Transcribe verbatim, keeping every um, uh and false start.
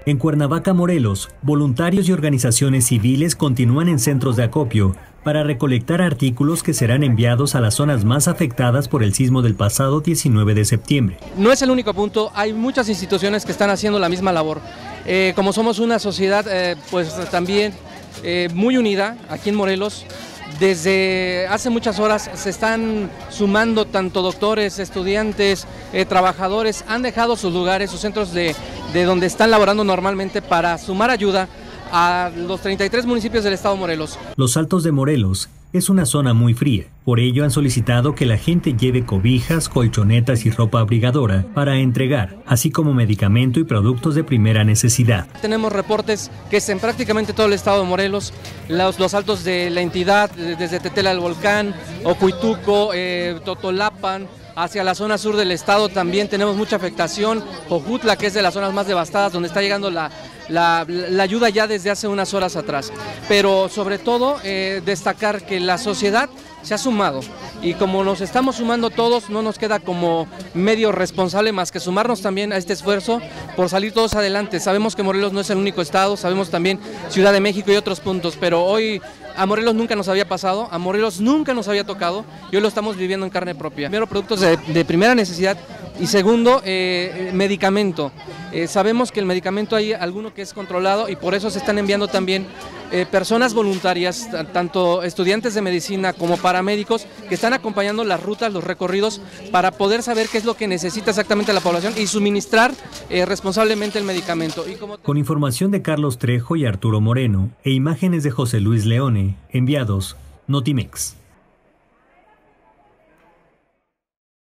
En Cuernavaca, Morelos, voluntarios y organizaciones civiles continúan en centros de acopio para recolectar artículos que serán enviados a las zonas más afectadas por el sismo del pasado diecinueve de septiembre. No es el único punto, hay muchas instituciones que están haciendo la misma labor. Eh, como somos una sociedad eh, pues también eh, muy unida aquí en Morelos, desde hace muchas horas se están sumando tanto doctores, estudiantes, eh, trabajadores, han dejado sus lugares, sus centros de, de donde están laborando normalmente para sumar ayuda a los treinta y tres municipios del estado de Morelos. Los Altos de Morelos es una zona muy fría, por ello han solicitado que la gente lleve cobijas, colchonetas y ropa abrigadora para entregar, así como medicamento y productos de primera necesidad. Tenemos reportes que es en prácticamente todo el estado de Morelos, los, los altos de la entidad, desde Tetela del Volcán, Ocuituco, eh, Totolapan, hacia la zona sur del estado también tenemos mucha afectación. Jojutla, que es de las zonas más devastadas, donde está llegando la, la, la ayuda ya desde hace unas horas atrás. Pero sobre todo eh, destacar que la sociedad se ha sumado y como nos estamos sumando todos, no nos queda como medio responsable más que sumarnos también a este esfuerzo por salir todos adelante. Sabemos que Morelos no es el único estado, sabemos también Ciudad de México y otros puntos, pero hoy a Morelos nunca nos había pasado, a Morelos nunca nos había tocado y hoy lo estamos viviendo en carne propia. Primero, productos de, de primera necesidad y segundo, eh, medicamento. Eh, sabemos que el medicamento hay alguno que es controlado y por eso se están enviando también eh, personas voluntarias, tanto estudiantes de medicina como paramédicos, que están acompañando las rutas, los recorridos, para poder saber qué es lo que necesita exactamente la población y suministrar eh, responsablemente el medicamento. Y como... Con información de Carlos Trejo y Arturo Moreno e imágenes de José Luis Leone, enviados Notimex.